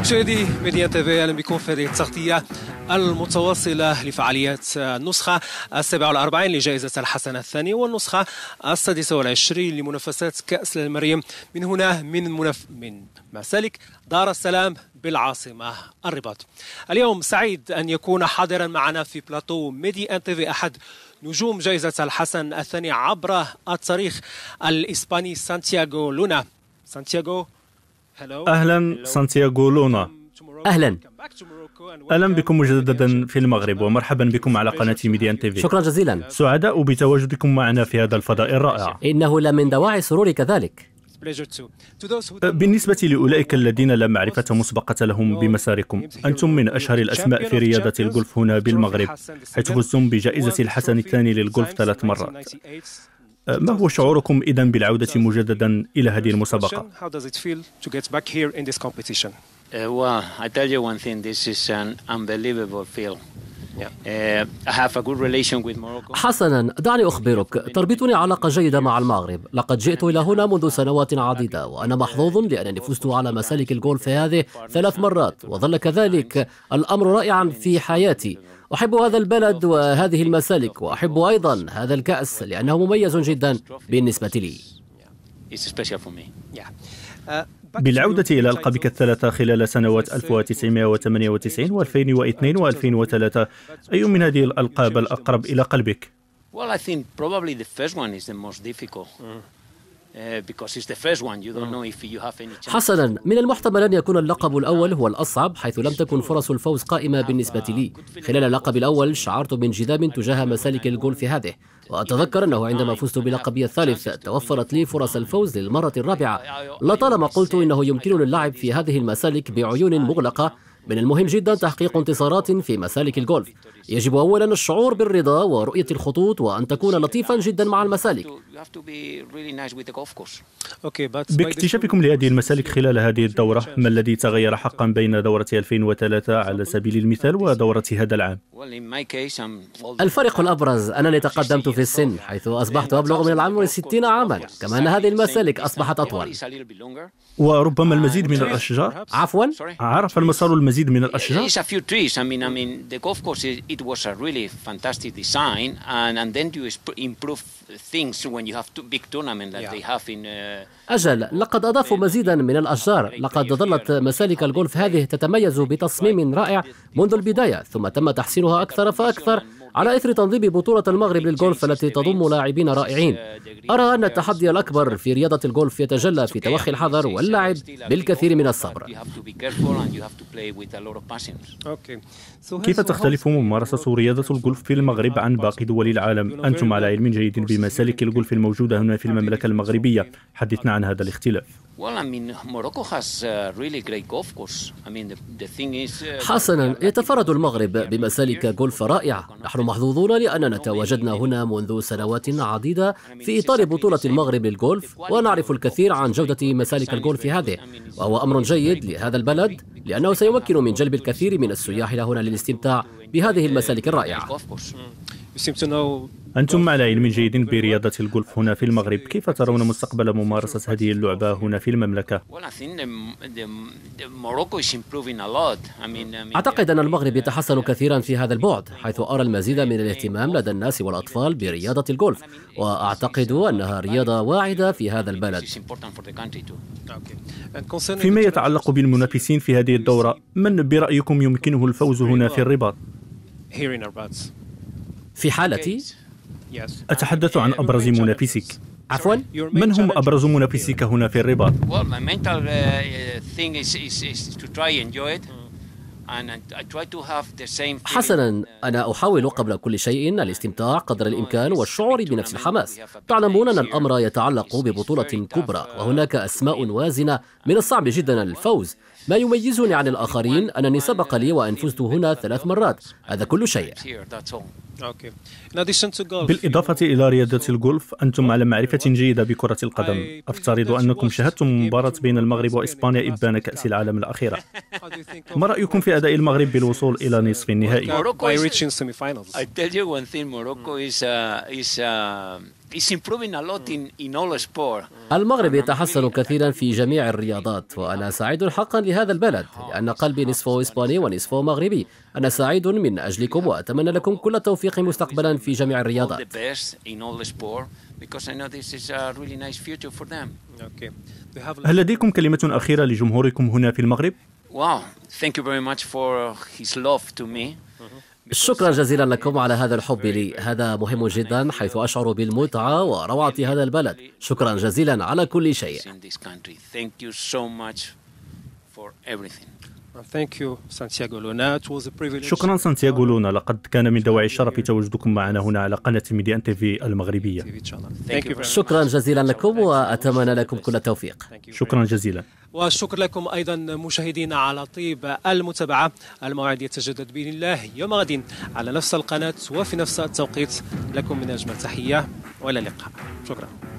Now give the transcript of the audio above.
مشاهدي ميديان تيفي، اهلا بكم في هذه التغطيه المتواصله لفعاليات النسخه 47 لجائزه الحسن الثاني والنسخه 26 لمنافسات كاس المريم من هنا من مسالك دار السلام بالعاصمه الرباط. اليوم سعيد ان يكون حاضرا معنا في بلاطو ميديان تيفي احد نجوم جائزه الحسن الثاني عبر التاريخ الاسباني سانتياغو لونا. سانتياغو، أهلا سانتياغو لونا. أهلا بكم مجددا في المغرب ومرحبا بكم على قناة ميديان تيفي. شكرا جزيلا. سعداء بتواجدكم معنا في هذا الفضاء الرائع. إنه لمن دواعي سروري كذلك. بالنسبة لأولئك الذين لا معرفة مسبقة لهم بمساركم، أنتم من أشهر الأسماء في رياضة الجولف هنا بالمغرب، حيث فزتم بجائزة الحسن الثاني للجولف 3 مرات. ما هو شعوركم إذن بالعودة مجددا إلى هذه المسابقة؟ Well, I tell you one thing, this is an unbelievable feel. I have a good relation with Morocco. حسنا، دعني أخبرك، تربطني علاقة جيدة مع المغرب. لقد جئت إلى هنا منذ سنوات عديدة، وأنا محظوظ لأنني فزت على مسالك الجولف هذه 3 مرات، وظل كذلك الأمر رائعا في حياتي. أحب هذا البلد وهذه المسالك، وأحب أيضا هذا الكأس لأنه مميز جدا بالنسبة لي. بالعودة إلى ألقابك الثلاثة خلال سنوات 1998 و2002 و2003، أي من هذه الألقاب الأقرب إلى قلبك؟ Well, I think probably the first one is the most difficult. Because it's the first one, you don't know if you have any chance. حسنا، من المحتمل أن يكون اللقب الأول هو الأصعب، حيث لم تكن فرص الفوز قائمة بالنسبة لي. خلال اللقب الأول شعرت بانجذاب تجاه مسالك الجولف هذه، وأتذكر أنه عندما فزت بلقبي الثالث توفرت لي فرص الفوز للمرة الرابعة. لطالما قلت إنه يمكنني اللعب في هذه المسالك بعيون مغلقة. من المهم جدا تحقيق انتصارات في مسالك الجولف. يجب أولا الشعور بالرضا ورؤية الخطوط وأن تكون لطيفا جدا مع المسالك. باكتشافكم لهذه المسالك خلال هذه الدورة، ما الذي تغير حقا بين دورة 2003 على سبيل المثال ودورة هذا العام؟ الفرق الأبرز أنني تقدمت في السن، حيث أصبحت أبلغ من العمر 60 عاما، كما أن هذه المسالك أصبحت أطول. وربما المزيد من الأشجار؟ عفوا؟ عرف المسار المزيد من الأشجار؟ It was a really fantastic design, and then you improve things when you have big tournament like they have in. أجل، لقد أضافوا مزيدا من الأشجار. لقد ظلت مسالك الجولف هذه تتميز بتصميم رائع منذ البداية، ثم تم تحسينها أكثر فأكثر على إثر تنظيم بطولة المغرب للجولف التي تضم لاعبين رائعين. أرى أن التحدي الأكبر في رياضة الجولف يتجلى في توخي الحذر واللعب بالكثير من الصبر. كيف تختلف ممارسة رياضة الجولف في المغرب عن باقي دول العالم؟ أنتم على علم جيد بمسالك الجولف الموجودة هنا في المملكة المغربية، حدثنا عن هذا الاختلاف. حسنا، يتفرد المغرب بمسالك جولف رائعة. نحن محظوظون لأننا تواجدنا هنا منذ سنوات عديدة في إطار بطولة المغرب للجولف، ونعرف الكثير عن جودة مسالك الجولف هذه، وهو أمر جيد لهذا البلد لأنه سيمكن من جلب الكثير من السياح إلى هنا للاستمتاع بهذه المسالك الرائعة. أنتم على علم جيد برياضة الجولف هنا في المغرب، كيف ترون مستقبل ممارسة هذه اللعبة هنا في المملكة؟ أعتقد أن المغرب يتحسن كثيرا في هذا البعد، حيث أرى المزيد من الاهتمام لدى الناس والأطفال برياضة الجولف، وأعتقد أنها رياضة واعدة في هذا البلد. فيما يتعلق بالمنافسين في هذه الدورة، من برأيكم يمكنه الفوز هنا في الرباط؟ في حالتي أتحدث عن أبرز منافسيك. عفوا؟ من هم أبرز منافسيك هنا في الرباط؟ حسنا، أنا أحاول قبل كل شيء الاستمتاع قدر الإمكان والشعور بنفس الحماس. تعلمون أن الأمر يتعلق ببطولة كبرى، وهناك أسماء وازنة من الصعب جدا الفوز. ما يميزني عن الآخرين أنني سبق لي وأن فزت هنا 3 مرات، هذا كل شيء. بالإضافة إلى رياضة الجولف، أنتم على معرفة جيدة بكرة القدم. أفترض أنكم شاهدتم مباراة بين المغرب وإسبانيا إبان كأس العالم الأخيرة. ما رأيكم في أداء المغرب بالوصول إلى نصف النهائي؟ المغرب يتحسن كثيرا في جميع الرياضات، وأنا سعيد حقا لهذا البلد لأن قلبي نصفه إسباني ونصفه مغربي. أنا سعيد من أجلكم وأتمنى لكم كل التوفيق مستقبلا في جميع الرياضات. هل لديكم كلمة أخيرة لجمهوركم هنا في المغرب؟ شكرا جزيلا لكم على هذا الحب لي، هذا مهم جدا حيث أشعر بالمتعة وروعة هذا البلد. شكرا جزيلا على كل شيء. شكرا سانتياغو لونا، لقد كان من دواعي الشرف تواجدكم معنا هنا على قناة ميديان تيفي المغربية. شكرا جزيلا لكم وأتمنى لكم كل التوفيق. شكرا جزيلا. والشكر لكم أيضا مشاهدينا على طيب المتابعة. الموعد يتجدد بإذن الله يوم غد على نفس القناة وفي نفس التوقيت. لكم من أجمل تحية وإلى اللقاء. شكرا.